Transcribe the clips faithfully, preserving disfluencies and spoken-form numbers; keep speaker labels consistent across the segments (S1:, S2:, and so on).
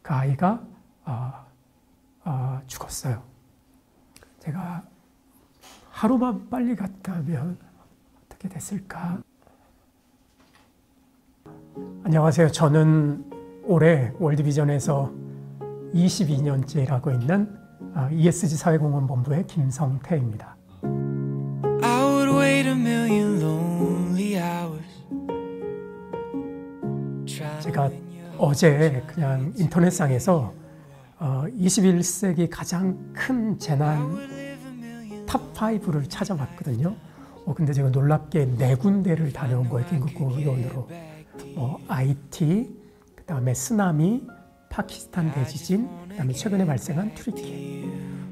S1: 그 아이가 어, 어, 죽었어요. 제가 하루만 빨리 갔다면 어떻게 됐을까? 안녕하세요. 저는 올해 월드비전에서 이십이 년째 일하고 있는 이에스지 사회공헌본부의 김성태입니다. I would wait a million lonely hours. 제가 어제 그냥 인터넷상에서 어, 이십일 세기 가장 큰 재난 탑 파이브를 찾아봤거든요. 어, 근데 제가 놀랍게 네 군데를 다녀온 거예요. 긴급구호원으로. 뭐 아이티, 그 다음에 쓰나미, 파키스탄 대지진, 그 다음에 최근에 발생한 튀르키예.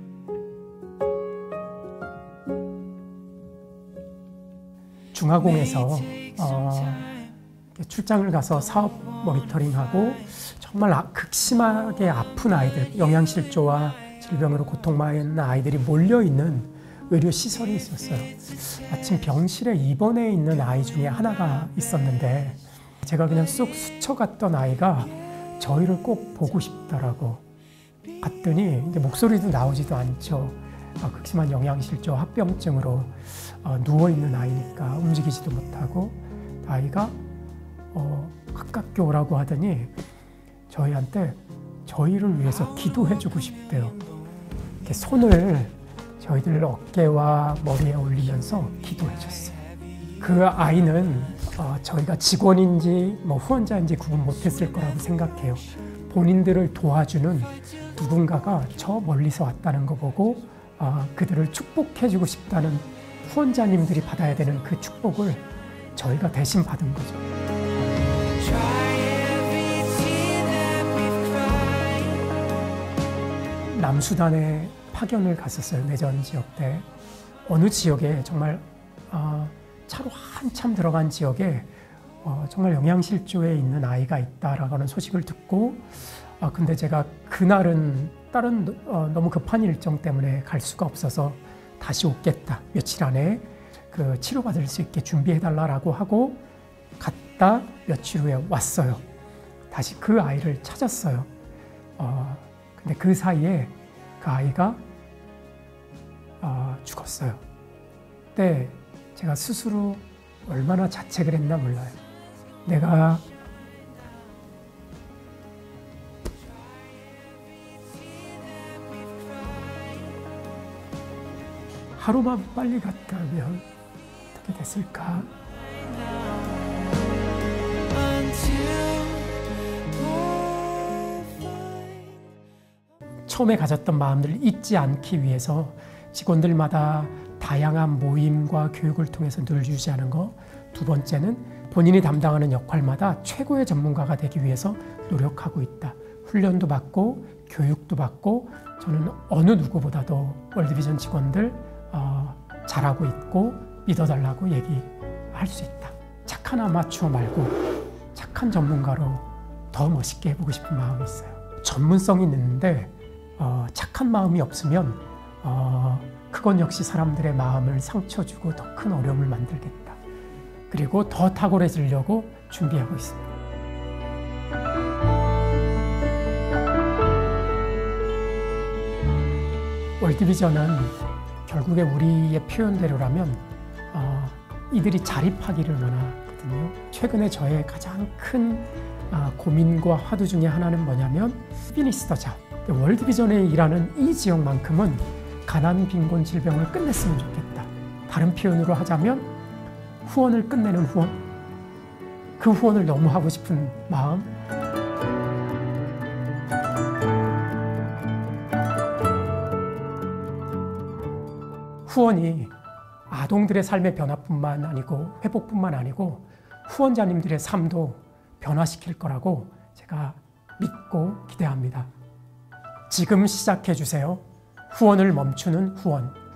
S1: 중화공에서 어, 출장을 가서 사업 모니터링하고 정말 극심하게 아픈 아이들, 영양실조와 질병으로 고통받는 아이들이 몰려있는 의료시설이 있었어요. 마침 병실에 입원해 있는 아이 중에 하나가 있었는데 제가 그냥 쑥 스쳐갔던 아이가 저희를 꼭 보고 싶더라고. 갔더니 이제 목소리도 나오지도 않죠. 아, 극심한 영양실조, 합병증으로 어, 누워있는 아이니까 움직이지도 못하고 아이가 어, 가깝게 오라고 하더니 저희한테 저희를 위해서 기도해주고 싶대요. 이렇게 손을 저희들 어깨와 머리에 올리면서 기도해줬어요. 그 아이는 어, 저희가 직원인지 뭐 후원자인지 구분 못했을 거라고 생각해요. 본인들을 도와주는 누군가가 저 멀리서 왔다는 거 보고 어, 그들을 축복해주고 싶다는 후원자님들이 받아야 되는 그 축복을 저희가 대신 받은 거죠. 남수단에 파견을 갔었어요. 내전 지역 때. 어느 지역에 정말 어, 차로 한참 들어간 지역에 어, 정말 영양실조에 있는 아이가 있다라고 하는 소식을 듣고 아, 근데 제가 그날은 다른 어, 너무 급한 일정 때문에 갈 수가 없어서 다시 오겠다. 며칠 안에 그 치료받을 수 있게 준비해달라고 하고 갔다 며칠 후에 왔어요. 다시 그 아이를 찾았어요. 어, 근데 그 사이에 그 아이가 어, 죽었어요. 그때 제가 스스로 얼마나 자책을 했나 몰라요. 내가 하루만 빨리 갔다면 어떻게 됐을까? 처음에 가졌던 마음들을 잊지 않기 위해서 직원들마다 다양한 모임과 교육을 통해서 늘 유지하는 거. 두 번째는 본인이 담당하는 역할마다 최고의 전문가가 되기 위해서 노력하고 있다. 훈련도 받고 교육도 받고 저는 어느 누구보다도 월드비전 직원들 어, 잘하고 있고 믿어달라고 얘기할 수 있다. 착한 아마추어 말고 착한 전문가로 더 멋있게 해보고 싶은 마음이 있어요. 전문성이 있는데 어, 착한 마음이 없으면 어, 그건 역시 사람들의 마음을 상처 주고 더 큰 어려움을 만들겠다. 그리고 더 탁월해지려고 준비하고 있습니다. 월드비전은 결국에 우리의 표현대로라면 어, 이들이 자립하기를 원하거든요. 최근에 저의 가장 큰 어, 고민과 화두 중에 하나는 뭐냐면 피니시 더 잡. 월드비전에 일하는 이 지역만큼은 가난, 빈곤, 질병을 끝냈으면 좋겠다. 다른 표현으로 하자면 후원을 끝내는 후원. 그 후원을 너무 하고 싶은 마음. 후원이 아동들의 삶의 변화뿐만 아니고 회복뿐만 아니고 후원자님들의 삶도 변화시킬 거라고 제가 믿고 기대합니다. 지금 시작해 주세요. 후원을 멈추는 후원.